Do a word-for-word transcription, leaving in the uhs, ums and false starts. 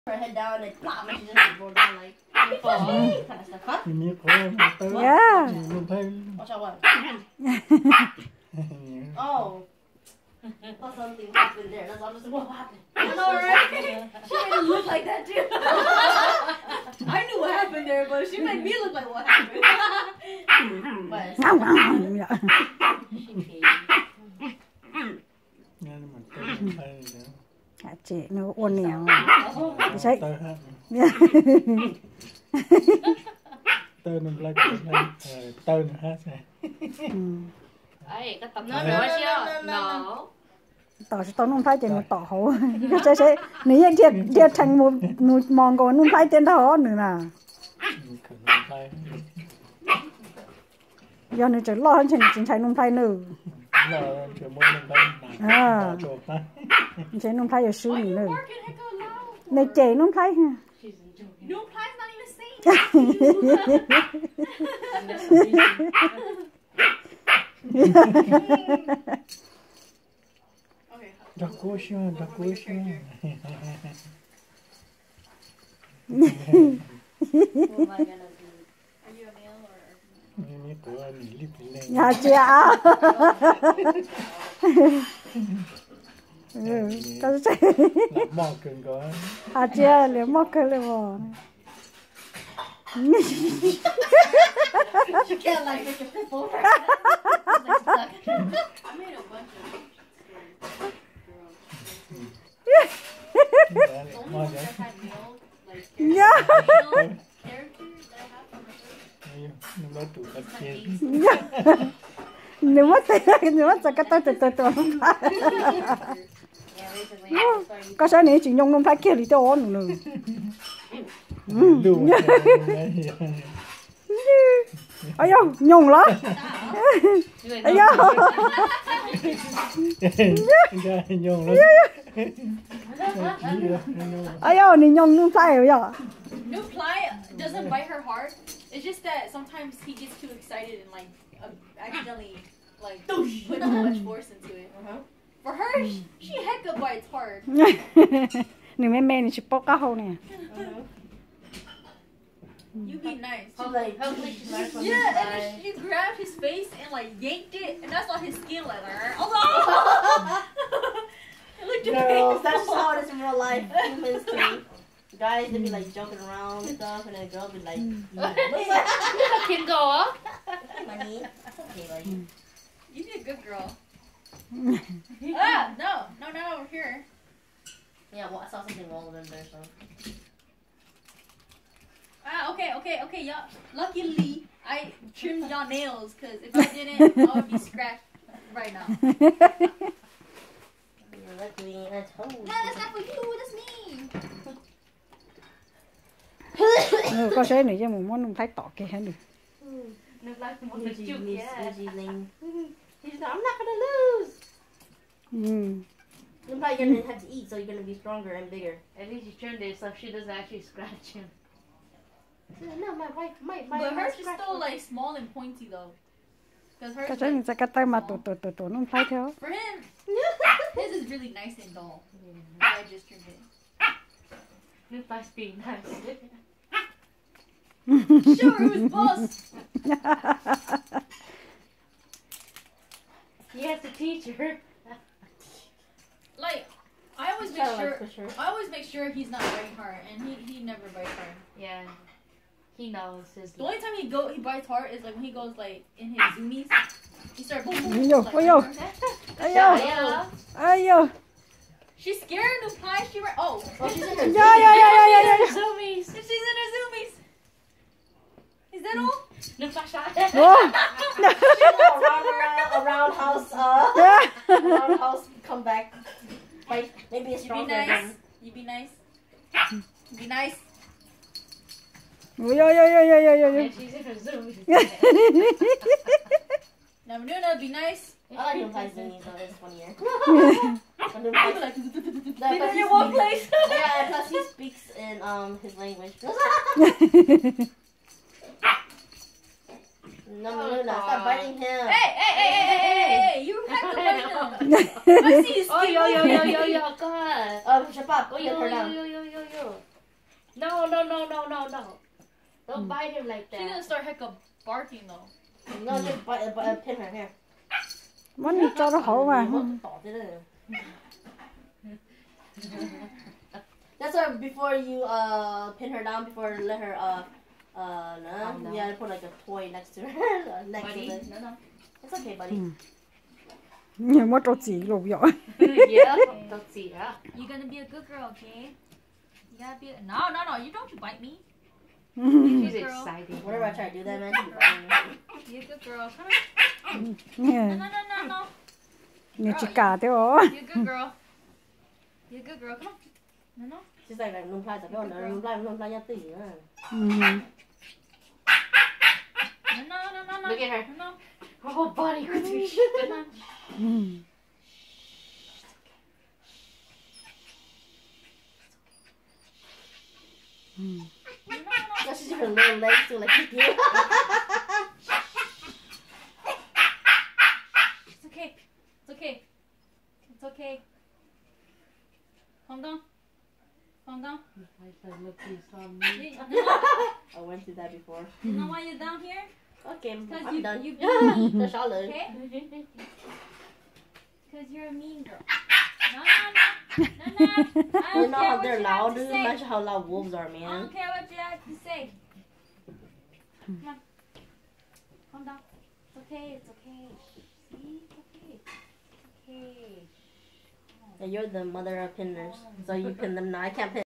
her head down and plop, and she just rolled down like fall. Kind of stuff, huh? Yeah. Watch out, what? Oh. Oh, something happened there. That's all just what happened. I know, right? She made it look like that too. I knew what happened there, but she made me look like what happened. But chị nó ôn nèo thấy tơ nó lại tơ nó hát này ấy cái tập nó nữa chưa nó tỏ sẽ tao nung phai trên một tỏ hổ cái sẽ ní anh thiệt thiệt thành một một mòn còn nung phai trên đó nữa nè giờ này chỉ lo hơn chừng chừng chạy nung phai nữa à chạy nung phai ở xứ nữa này chạy nung phai ha Nplhaib's not even saying Đã cố xưa, đã cố xưa. nhà chị à cái gì mò cưng có à chị à liền mò cưng liền mò you can't like make a flip over. I made a bunch of yeah nếu mà nếu mà cái tay từ từ từ có sao này chỉ nhung nung phải kia thì cho ổn nữa ai yo nhung lắm ai yo nhung lắm ai yo ni nhung nung phải rồi yo Nplhaib doesn't bite her hard. It's just that sometimes he gets too excited and like uh, accidentally like put too much force into it. Uh-huh. For her, she, she hecka bites hard. Nè mẹ mẹ này chỉ bóc cá hậu nè. You be nice. Hopefully, hopefully she learns from Yeah, and then she grabbed his face and like yanked it, and that's on his skin like. Oh no! Look at girls, that's how it is in real life. Humans too. Guys, they be like joking around and stuff, and then girls be like, "What's that?" can go up. Honey, it's okay, like. You be a good girl. Ah, no, no, not over here. Yeah, well, I saw something wrong with them there, so. Ah, okay, okay, okay, y'all. Luckily, I trimmed y'all nails, cause if I didn't, I would be scratched right now. Luckily, I told you. No, that's not for you. That's me. Có sẽ này chứ một món nung thái tỏ kia hết được. Nplhaib Kwm He's is cute. He's He's like, I'm not gonna lose. Mm. Nplhaib, you're gonna have to eat, so you're gonna be stronger and bigger. At least you trimmed it so she doesn't actually scratch him. No, my wife, my my. But hers is still like small and pointy though. Cause hers. Có sẽ mình sẽ cắt tay mà tổ tổ tổ tổ nung thái theo. For him, his is really nice and dull. I just trimmed it. Nplhaib's being nice. Sure, who's boss? He has to teach her. Like, I always make sure. I always make sure he's not biting hard, and he he never bites hard. Yeah, he knows his. The only time he go he bites hard is like when he goes like in his zoomies. He starts boom boom. Yo, Like, yo, ayo, ayo. She's scared Nplhaib. She ran. Oh, Oh, she's in her. Yeah, yeah, yeah, yeah, yeah, yeah. zoomies. She's in her zoomies. Is that all? Oh. around, around, around house, uh, around house, come back. Like, maybe it's You be stronger nice. than. You be nice. You be nice. Yo, yo, yo, yo, yo, yo, yo. Yeah, she's in her zoomies. Namununa, be nice. I like Nplhaib's zoomies, though, it's funnier. People like, But in one place. Yeah, and plus he speaks in um his language. Namununa, stop biting him. Hey, hey, hey, hey, hey, hey, hey, you have to bite him. I see his Oh, skin yo, yo, moving. yo, yo, yo, go ahead. Um, Shabab, Oh, get yo, her yo, down. yo, yo, yo, yo. No, no, no, no, no, no. Don't bite him like She's gonna that. start hecka barking though. No, just bite, bite, pin her here. Vẫn cho nó hổ mà. Tỏ thế này. That's why before you uh pin her down, before you let her uh uh no, you gotta put like a toy next to her, next Buddy, to the. no, no. It's okay, buddy. Nhưng mà trâu chỉ lục dọ. Yeah, don't see that. You're gonna be a good girl, okay? You gotta be. A... No, no, no! You don't you bite me. She's Good girl. excited. Whenever I try to do that, man, she's biting me. You're a good girl. Come on. Nè, No, no, no, no, no. như chị cả thế hả? You're a good girl. You're a good girl. Come on. No, no. She's like like Nung Plai, like oh no, Nung Plai, Nung Plai, nhát tỉ nữa. No, no, no, no, no. Look at her. No, no. Her whole body could be Come on. No, no, no. Now she's her little legs to like kick you. It's okay. It's okay. It's okay. Calm down. Calm down. I said, look, you saw me. You, you, know, I went through that before. you know why you're down here? Okay, Because I'm you, done. you beat me. That's all it. Okay? Because you're a mean girl. No, no, no. No, no. I You don't know care how what they're you have loud, to dude? say. Imagine how loud wolves are, I man. don't care what you have to say. Come on. Calm down. It's okay. It's okay. See? It's okay. It's okay. And you're the mother of pinners, so you pin them now. I can't pin.